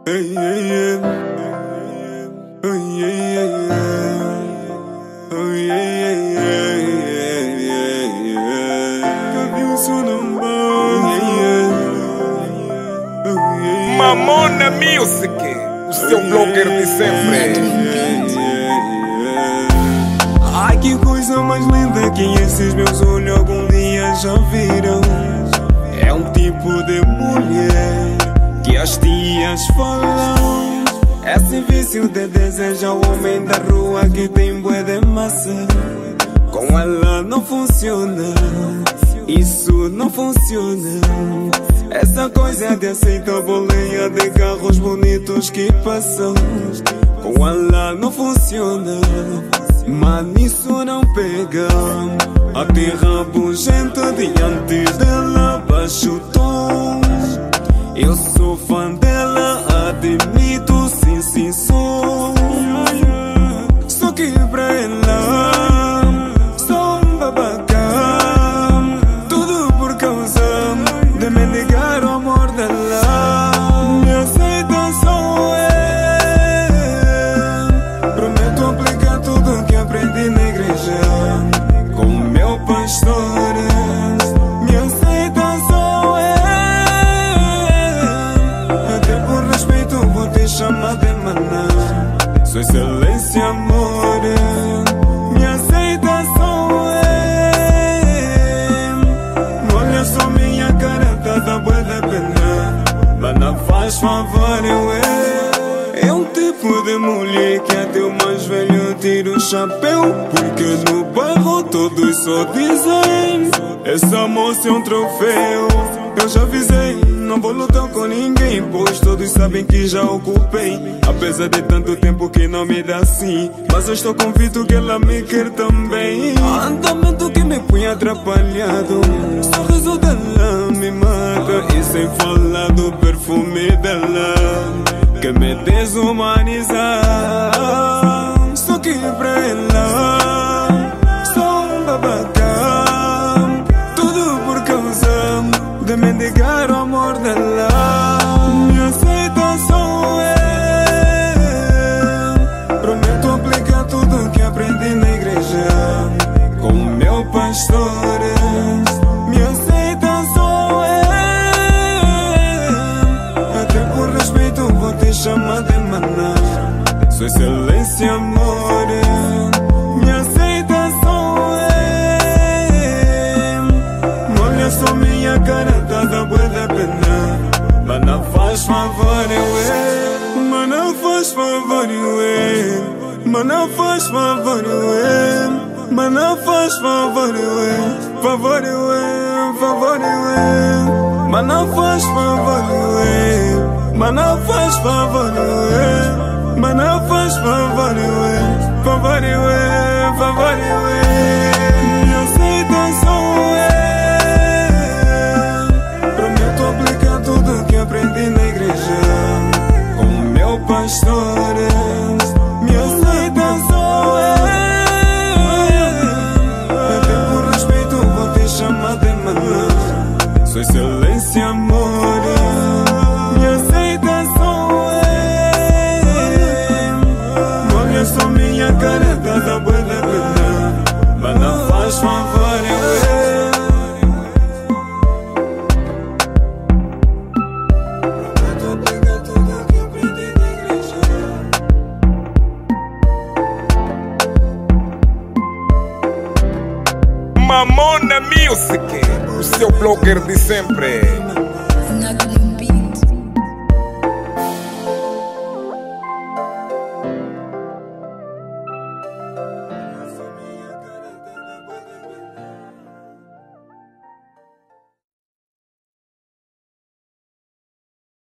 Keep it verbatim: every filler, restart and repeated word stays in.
Hey, hey, yeah. Oh, yeah, yeah, yeah. Oh, yeah, yeah, yeah, yeah, yeah. Cabeça não vai. Yeah, yeah. Oh, yeah, yeah. Mamona Music, o seu Oh, blogger yeah, de sempre. yeah, yeah, yeah. Ai, que coisa mais linda que esses meus olhos algum dia já viram. É um tipo de mulher que as tias falam. Esse vício de desejar o homem da rua que tem bué de massa. Com ela não funciona, isso não funciona. Essa coisa de aceitar boleia de carros bonitos que passam. Com ela não funciona, mas nisso não pega. A terra bugenta diante dela baixa o tom. Eu sou fã dela, admito, sim, sim, sou. Só que pra ela sou um babaca. Tudo por causa de me negar o amor dela. Me aceita só eu. Prometo aplicar tudo que aprendi na igreja com meu pastor. Me aceita só eu. Até por respeito vou te chamar de maná. Sua excelência, amor. Me aceita só eu. Olha só minha cara, tá da bué da pena. Mas não faz favor, eu é. É um tipo de mulher que até o mais velho tira o chapéu. Porque no bairro todos só dizem: essa moça é um troféu. Eu já avisei, não vou lutar com ninguém, pois todos sabem que já ocupei. Apesar de tanto tempo que não me dá assim, mas eu estou convicto que ela me quer também. Andamento que me põe atrapalhado, sorriso dela me mata. E sem falar do perfume dela que me desumaniza. Só que pra ela sou um babaca. Tudo por causa de me negar o amor dela. Me aceita só eu. Prometo aplicar tudo que aprendi na igreja com meu pastor. Me aceita só eu. Até por respeito vou te chamar de maná. Sua excelência, amor. Me aceita só eu. Olha só minha cara, tá da bué da pena. Mas não faz favor, eu é. Mas não faz favor, eu é. Mas não faz favor, eu é. Mas não faz favor, eu é. Favor, eu é. Favor, eu é. Mas não faz favor, eu é. Mas não faz favor, eu é. Mas não faz favor, eu é. Favor, eu é. Favor, eu é. Me aceita só eu. Prometo aplicar tudo que aprendi na igreja com meu pastor. Me aceita só eu. Até por respeito vou te chamar de maná. Sua excelência, amor. Me aceita só eu. Olha só minha cara, tá da bué da pena. Mas não faz favor, eu é. Mamona Music, o seu blogger de sempre. Nada